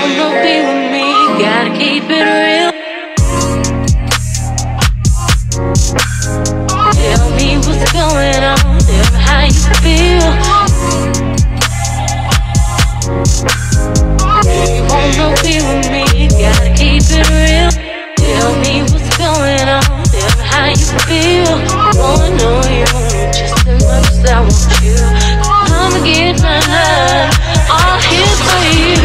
wanna be with me, gotta keep it real. Tell me what's going on, tell me how you feel. If you wanna be with me, gotta keep it real. Tell me what's going on, tell me how you feel. Wanna know you just as much as I want you. I'ma get my love all here for you.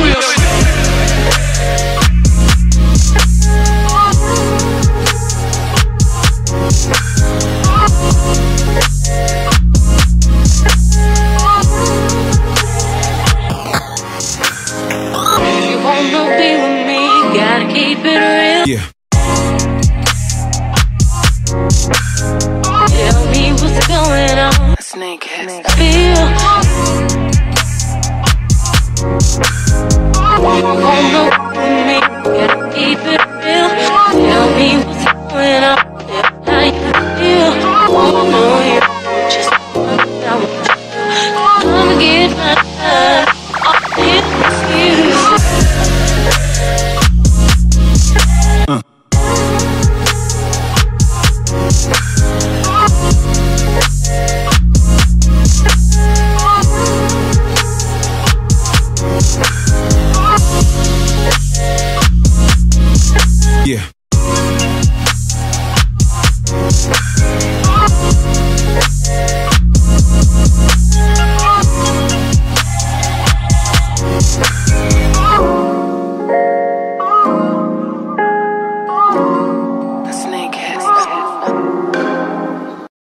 If you wanna be with me, gotta keep it real. Yeah. Tell me what's going on. Snakehead. Feel. Wanna